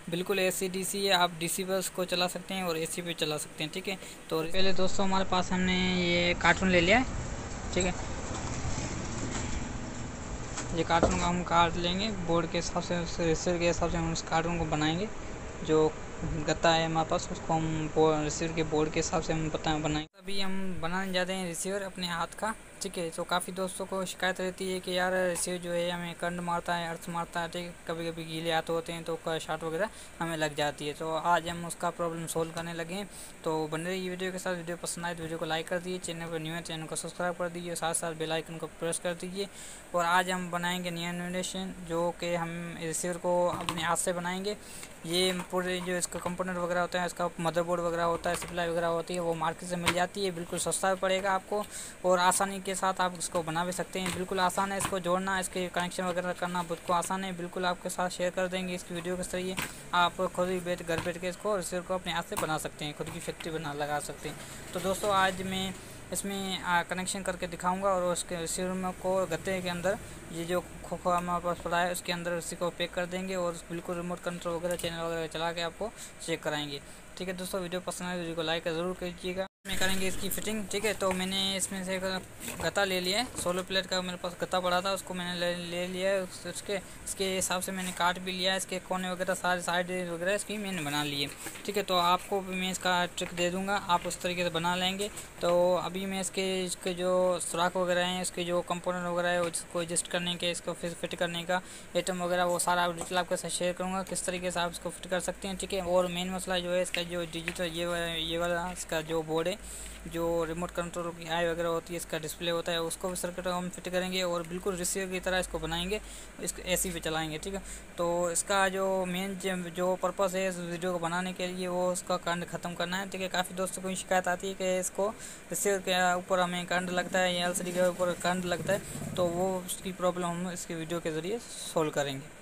बिल्कुल AC DC है, आप डीसी पर उसको चला सकते हैं और एसी पे चला सकते हैं। ठीक है, तो पहले दोस्तों हमारे पास हमने ये कार्टून ले लिया है। ठीक है, ये कार्टून का हम काट लेंगे बोर्ड के हिसाब से, रिसीवर के हिसाब से हम उस कार्टून को बनाएंगे। जो गत्ता है हमारे पास उसको हम रिसीवर के बोर्ड के हिसाब से हम बनाएंगे। अभी हम बनाने जाते हैं रिसीवर अपने हाथ का। ठीक है, तो काफ़ी दोस्तों को शिकायत रहती है कि यार रिसीवर जो है हमें करंट मारता है, अर्थ मारता है। ठीक है, कभी कभी गीले हाथ होते हैं तो शॉट वगैरह हमें लग जाती है। तो आज हम उसका प्रॉब्लम सोल्व करने लगे हैं। तो बने रहिए वीडियो के साथ। वीडियो पसंद आए तो वीडियो को लाइक कर दीजिए, चैनल पर न्यू है चैनल को सब्सक्राइब कर दीजिए, साथ साथ बेल आइकन को प्रेस कर दीजिए। और आज हम बनाएंगे नया इनोवेशन, जो कि हम रिसीवर को अपने हाथ से बनाएंगे। ये पूरे जो इसका कंपोनेंट वगैरह होता है, इसका मदरबोर्ड वगैरह होता है, सप्लाई वगैरह होती है, वो मार्केट से मिल जाती है। बिल्कुल सस्ता पड़ेगा आपको और आसानी के साथ आप इसको बना भी सकते हैं। बिल्कुल आसान है इसको जोड़ना, इसके कनेक्शन वगैरह करना बिल्कुल आसान है। बिल्कुल आपके साथ शेयर कर देंगे इसकी वीडियो के जरिए। आप खुद ही घर बैठ के इसको रिसीवर को अपने हाथ से बना सकते हैं, खुद की फैक्ट्री लगा सकते हैं। तो दोस्तों आज मैं इसमें कनेक्शन करके दिखाऊंगा और उसके रिसीवर को गत्ते के अंदर ये जो खोखा हमारे पास पड़ा है उसके अंदर इसी को पैक कर देंगे और बिल्कुल रिमोट कंट्रोल वगैरह चैनल वगैरह चला के आपको चेक कराएंगे। ठीक है दोस्तों, वीडियो पसंद आए तो वीडियो को लाइक ज़रूर कीजिएगा। मैं करेंगे इसकी फिटिंग। ठीक है, तो मैंने इसमें से गत्ता ले लिया है, 16 प्लेट का मेरे पास गत्ता पड़ा था, उसको मैंने ले लिया है। इसके हिसाब से मैंने काट भी लिया है। इसके कोने वगैरह सारे साइड वगैरह इसकी मैंने बना लिए। ठीक है, तो आपको भी मैं इसका ट्रिक दे दूँगा, आप उस तरीके से बना लेंगे। तो अभी मैं इसके जो सुराख वगैरह हैं, इसके जो कंपोनेंट वगैरह है उसको एडजस्ट करने के, इसको फिट करने का आइटम वगैरह वो सारा डिटेल आपके साथ शेयर करूँगा, किस तरीके से आप इसको फिट कर सकते हैं। ठीक है, और मेन मसला जो है इसका जो डिजिटल ये वाला इसका जो बोर्ड है, जो रिमोट कंट्रोल की आई वगैरह होती है, इसका डिस्प्ले होता है, उसको भी सर्किट हम फिट करेंगे और बिल्कुल रिसीवर की तरह इसको बनाएंगे, इसको एसी पे चलाएंगे। ठीक है, तो इसका जो मेन जो पर्पस है इस वीडियो को बनाने के लिए वो उसका करंट ख़त्म करना है। ठीक है, काफ़ी दोस्तों को शिकायत आती है कि इसको रिसीवर के ऊपर हमें करंट लगता है या एलसीडी के ऊपर करंट लगता है, तो वो उसकी प्रॉब्लम हम इसके वीडियो के ज़रिए सोल्व करेंगे।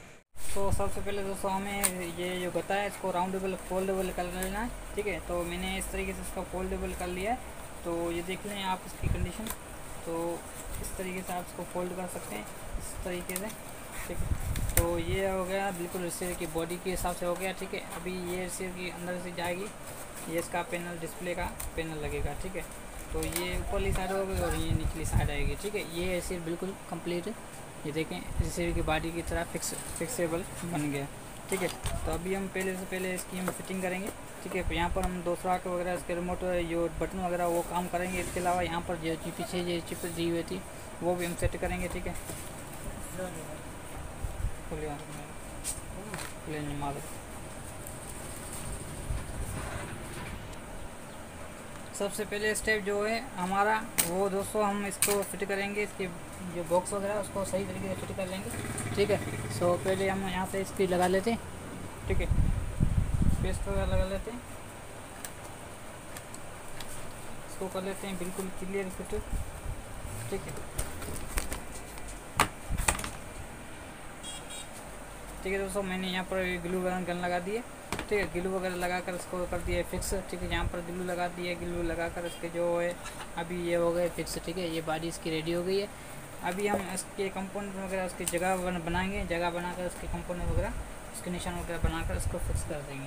तो सबसे पहले दोस्तों हमें ये जो गत्ता है इसको राउंडेबल फोल्डेबल कर लेना है। ठीक है, तो मैंने इस तरीके से इसका फोल्डेबल कर लिया है। तो ये देख लें आप इसकी कंडीशन। तो इस तरीके से आप इसको फोल्ड कर सकते हैं इस तरीके से। ठीक है, तो ये हो गया बिल्कुल रिसीवर की बॉडी के हिसाब से हो गया। ठीक है, अभी ये रिसीवर की अंदर से जाएगी, ये इसका पैनल डिस्प्ले का पैनल लगेगा। ठीक है, तो ये ऊपरली साइड होगी और ये निचली साइड आएगी। ठीक है, ये रिसीवर बिल्कुल कंप्लीट है। ये देखें रिसीवर की बॉडी की तरह फिक्सेबल बन गया। ठीक है, तो अभी हम पहले इसकी हम फिटिंग करेंगे। ठीक है, यहाँ पर हम दूसरा के वगैरह इसके रिमोट जो बटन वगैरह वो काम करेंगे। इसके अलावा यहाँ पर जो पीछे ये चिप दी हुई थी वो भी हम सेट करेंगे। ठीक है, सबसे पहले स्टेप जो है हमारा वो दोस्तों हम इसको फिट करेंगे, इसके जो बॉक्स वगैरह उसको सही तरीके से फिट कर लेंगे। ठीक है, सो पहले हम यहाँ से इसकी लगा लेते हैं। ठीक है, पेस्ट वगैरह लगा लेते हैं, इसको कर लेते हैं बिल्कुल क्लियर फिट। ठीक है, ठीक है दोस्तों, मैंने यहाँ पर ग्लू गन लगा दिए। ठीक है, ग्लू वगैरह लगाकर इसको कर दिया फिक्स। ठीक है, यहाँ पर ग्लू लगा दिया, ग्लू लगाकर इसके जो है अभी ये हो गए फिक्स। ठीक है, ये बॉडी इसकी रेडी हो गई है। अभी हम इसके कंपोनेंट वगैरह उसकी जगह बनाएंगे, जगह बनाकर इसके कंपोनेंट वगैरह उसके निशान वगैरह बनाकर इसको फिक्स कर देंगे।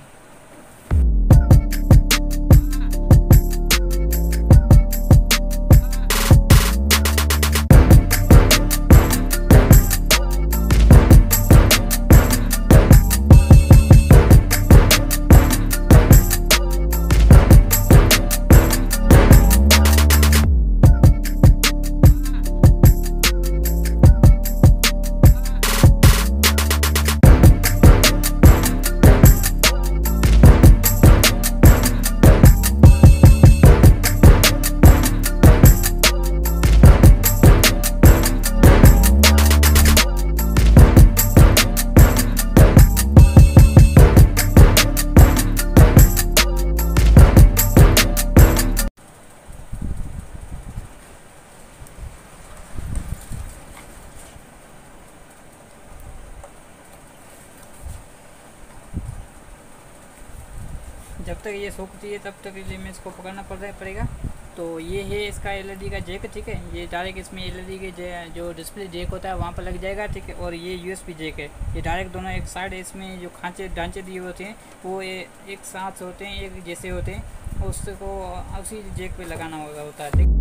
जब तक ये सूखती है तब तक लिए मैं इसको पकड़ना पड़ेगा। तो ये है इसका एलईडी का जैक, ठीक है। ये डायरेक्ट इसमें एलईडी के जो डिस्प्ले जैक होता है वहाँ पर लग जाएगा, ठीक है। और ये यूएसबी जैक है, ये डायरेक्ट दोनों एक साइड, इसमें जो ढांचे दिए होते हैं वो एक साथ होते हैं, एक जैसे होते हैं, उसको उसी जैक पे लगाना होता है, ठीक।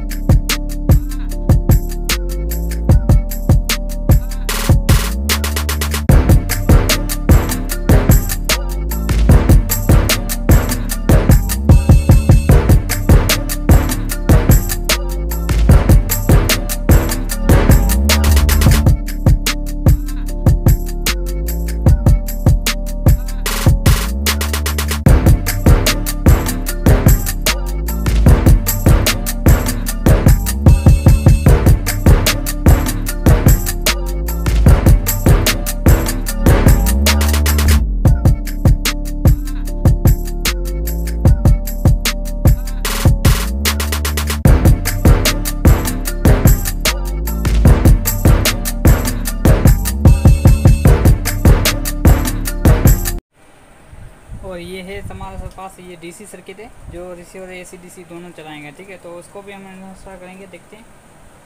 और ये है हमारे पास ये डीसी सर्किट है जो रिसीवर एसी डीसी दोनों चलाएंगे, ठीक है। तो उसको भी हम इंस्टॉल करेंगे, देखते हैं।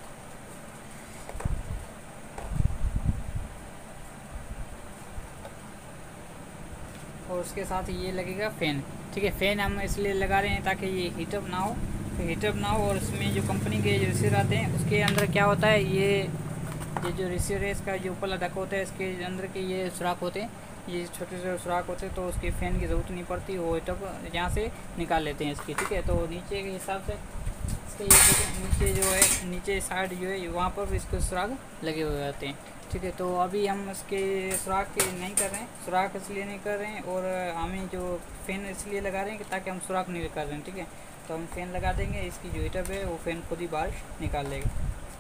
और उसके साथ ये लगेगा फ़ैन, ठीक है। फ़ैन हम इसलिए लगा रहे हैं ताकि ये हीटअप ना हो, और इसमें जो कंपनी के जो रिसीवर आते हैं उसके अंदर क्या होता है, ये जो रिसीवर है इसका जो ऊपर ढक होता है, इसके अंदर के ये सुराख होते हैं, ये छोटे छोटे सुराख होते हैं, तो उसके फ़ैन की ज़रूरत नहीं पड़ती, वो हीटअप यहाँ से निकाल लेते हैं इसकी, ठीक है। तो नीचे के हिसाब से इसके ये नीचे जो है, नीचे साइड जो है वहाँ पर भी इसके सुराख लगे हुए होते हैं, ठीक है। तो अभी हम इसके सुराख नहीं कर रहे हैं, सुराख इसलिए नहीं कर रहे हैं, और हमें जो फ़ैन इसलिए लगा रहे हैं कि ताकि हम सुराख नहीं कर रहे हैं, ठीक है। तो हम फ़ैन लगा देंगे, इसकी जो हीटअप है वो फ़ैन खुद ही बाहर निकाल लेगा।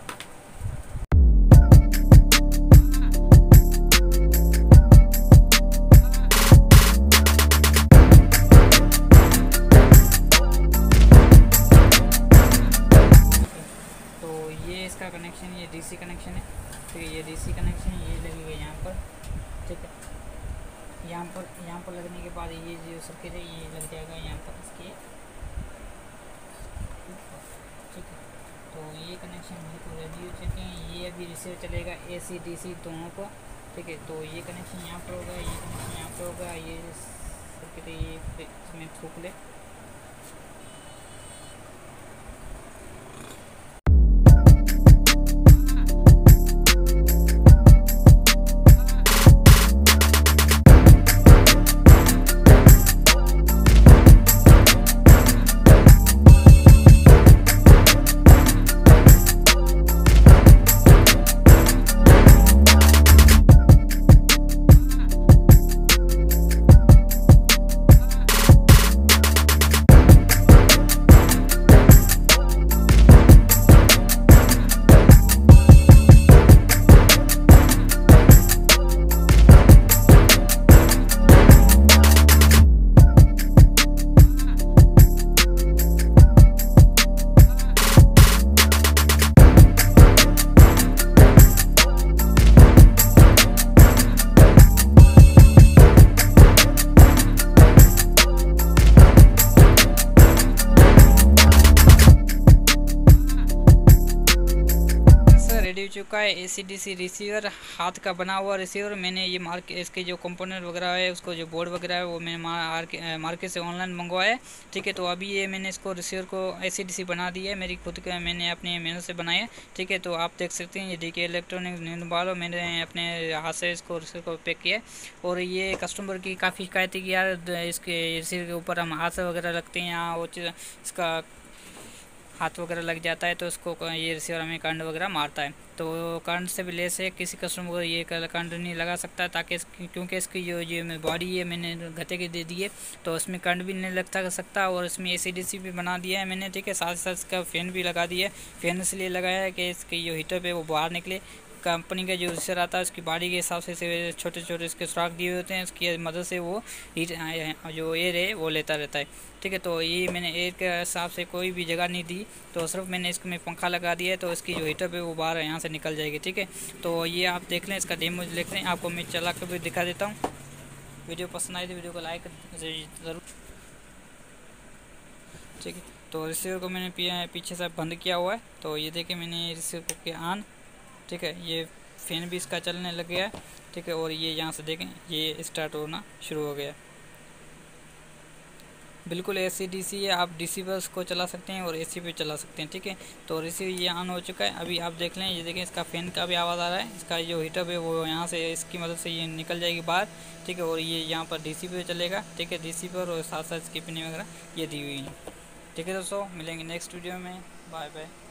इसका कनेक्शन ये डीसी कनेक्शन है, ठीक है। ये डीसी कनेक्शन ये लगेगा यहाँ पर, ठीक है। यहाँ पर लगने के बाद ये जो सर्किट है ये लग जाएगा यहाँ पर इसके, ठीक है। तो ये कनेक्शन बिल्कुल रेडी हो चुके हैं। ये अभी रिसीवर चलेगा एसी डीसी दोनों को, ठीक है। तो ये कनेक्शन यहाँ पर होगा, ये कनेक्शन यहाँ पर होगा, ये सर्किट ये इसमें थूक ले। चुका है एसी-डीसी रिसीवर, हाथ का बना हुआ रिसीवर। मैंने ये इसके जो कंपोनेंट वगैरह है, उसको जो बोर्ड वगैरह है वो मैंने मार्केट से ऑनलाइन मंगवाया है, ठीक है। तो अभी ये मैंने इसको रिसीवर को एसी-डीसी बना दिया है, मेरी खुद का मैंने अपने मेहनत से बनाया है, ठीक है। तो आप देख सकते हैं ये डीके इलेक्ट्रॉनिक निंदवालो, मैंने अपने हाथ से इसको रिसीवर को पैक किया है। और ये कस्टमर की काफ़ी शिकायत है कि यार इसके रिसीवर के ऊपर हम हाथ वगैरह रखते हैं, यहाँ वो इसका हाथ वगैरह लग जाता है, तो इसको ये रिसीवर हमें करंट वगैरह मारता है। तो करंट से भी लेस है, किसी कस्टमर को ये करंट नहीं लगा सकता, ताकि क्योंकि इसकी जो बॉडी है मैंने गते के दे दी है, तो इसमें करंट भी नहीं लग सकता। और इसमें एसी-डीसी भी बना दिया है मैंने, ठीक है। साथ ही साथ इसका फ़ैन भी लगा दिया है। फ़ैन इसलिए लगाया है कि इसकी जो हीटर है वो बाहर निकले। कंपनी का जो रिसीवर आता है उसकी बॉडी के हिसाब से छोटे छोटे इसके सुराख दिए होते हैं, इसकी मदद से वो हीट जो एयर है वो लेता रहता है, ठीक है। तो ये मैंने एयर के हिसाब से कोई भी जगह नहीं दी, तो सिर्फ मैंने इसमें पंखा लगा दिया है, तो इसकी जो हीटर है वो बाहर यहाँ से निकल जाएगी, ठीक है। तो ये आप देख लें, इसका डेमो देख लें, आपको मैं चला कर भी दिखा देता हूँ। वीडियो पसंद आई तो वीडियो को लाइक ज़रूर, ठीक है। तो रिसीवर को मैंने पीछे से बंद किया हुआ है। तो ये देखिए मैंने रिसीवर को किया ऑन, ठीक है। ये फैन भी इसका चलने लग गया है, ठीक है। और ये यहाँ से देखें ये स्टार्ट होना शुरू हो गया। बिल्कुल एसी डीसी है, आप डीसी पर इसको चला सकते हैं और एसी पे चला सकते हैं, ठीक है। तो रिसीवर ये ऑन हो चुका है। अभी आप देख लें, ये देखें इसका फ़ैन का भी आवाज़ आ रहा है। इसका जो हीटर है वो यहाँ से इसकी मदद से ये निकल जाएगी बाहर, ठीक है। और ये यहाँ पर डीसी पे चलेगा, ठीक है, डीसी पर, और साथ साथ इसकी पिन वगैरह ये दी हुई है, ठीक है। दोस्तों मिलेंगे नेक्स्ट वीडियो में, बाय बाय।